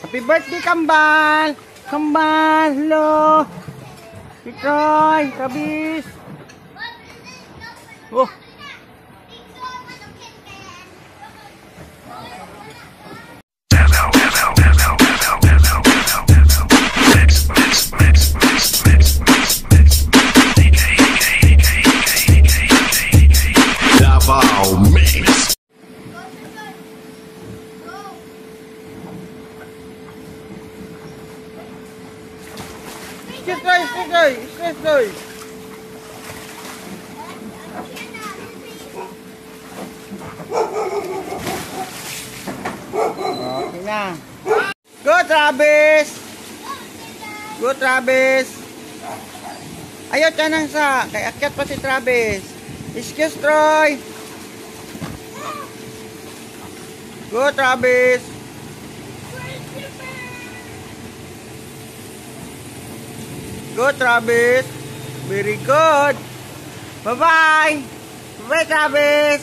Happy birthday, Kambal! Kambal, hello! Si Troy, Travis! Oh! Excuse, Troy! Okay na. Go, Travis! Go, Travis! Ayaw ka nang sa. Kaya akyat pa si Travis. Excuse, Troy! Go, Travis! Go, Travis! Very good! Bye-bye! Bye, Travis!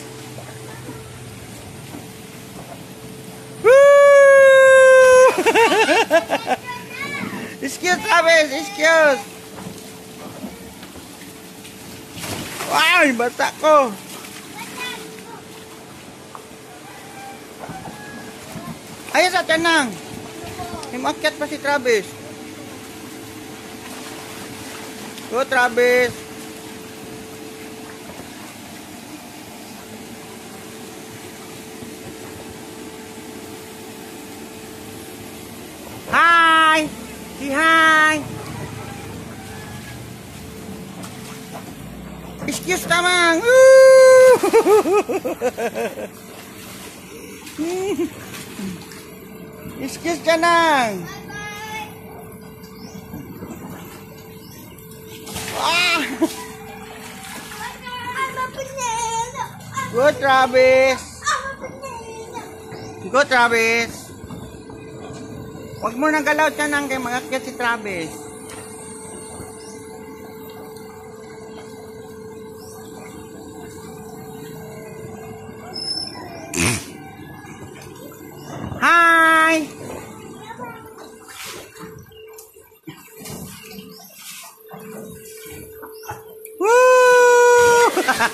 Woo! Excuse, Travis! Excuse! Wow! Bata ko! Ayos sa tanang! Himakyat pa si Travis. Go, Travis! Hi! Say hi! Excuse tamang! Excuse ka nang! Go, Travis! Go, Travis! Huwag mo nang galaw siya nang kay magakyat si Travis. Hi! Woo!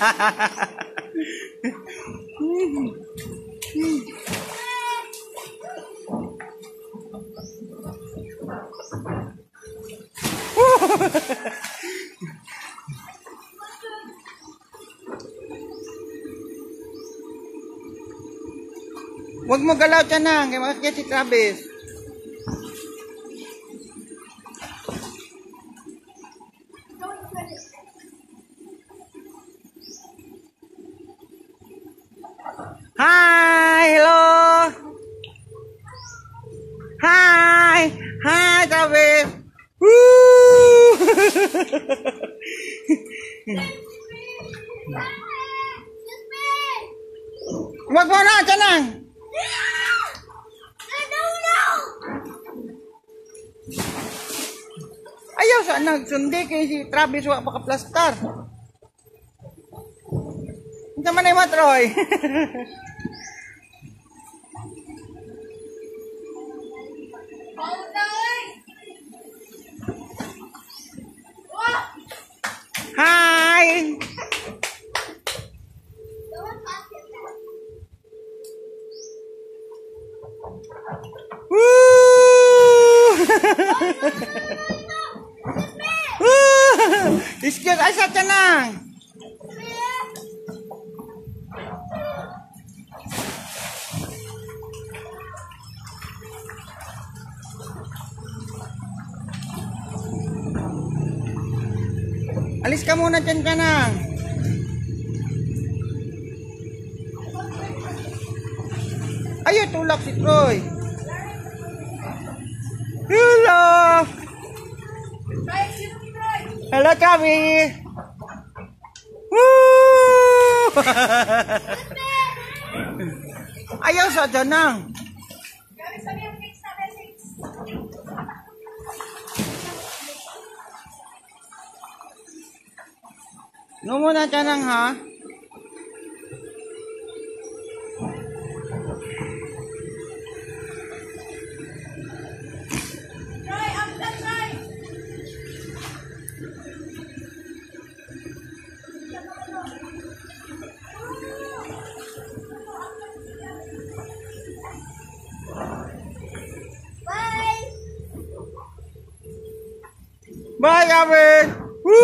Huwag mo galaw dyan na, kaya makakaya si Travis. Hi! Hello! Hi! Hi, Travis! Woo! Huwag mo na, dyan lang! Ayaw sa nagsundi kay si Travis wa makaplastar. Hindi man ay matroy. Hi. Excuse, asa ka na? Alis ka muna dyan ka na. Ayaw, tulak si Troy. Hello! Hello, Travis! Woo! Ayaw sa dyan nang. No muna dyan nang ha. Bye, Travis! Woo!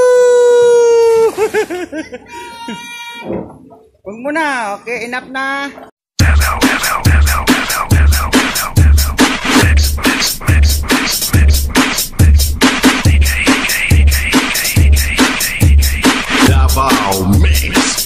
Huwag mo na. Okay, enough na. Davao Mix.